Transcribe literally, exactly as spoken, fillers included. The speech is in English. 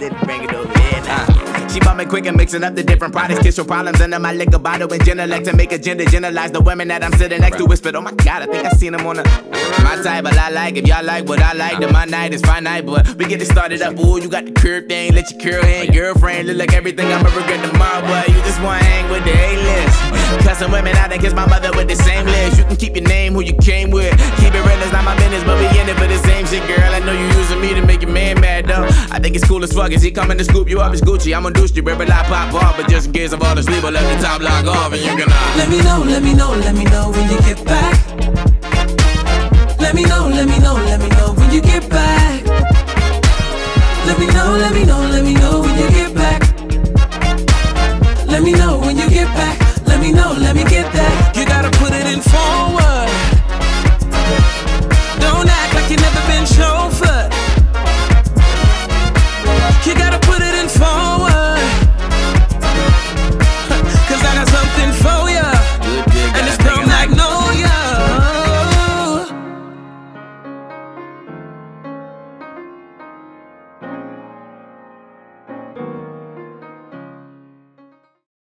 then bring it over here now. Uh, she bought me quick and mixing up the different products. Kiss your problems under my liquor bottle and genelect to make a gender generalize the women that I'm sitting next to. Whispered, oh my god, I think I seen them on a my type, but I like. If y'all like what I like, then my night is finite. But we get it started up. Ooh, you got the curve thing, let your curl hang. Girlfriend look like everything I'ma regret tomorrow, but you just wanna hang with the A-list. Cussing women out and kiss my mother with the same list. You can keep your name, who you came with. Keep it real, it's not my business, but we in it for the same shit, girl. I know you using me to make your man mad, though. I think it's cool as fuck. Is he coming to scoop you up? It's Gucci. I'm gonna douche you, baby, like pop off. But just in case I fall asleep, I'll let the top lock off and you can uh, Let me know, let me know, let me know when you get back.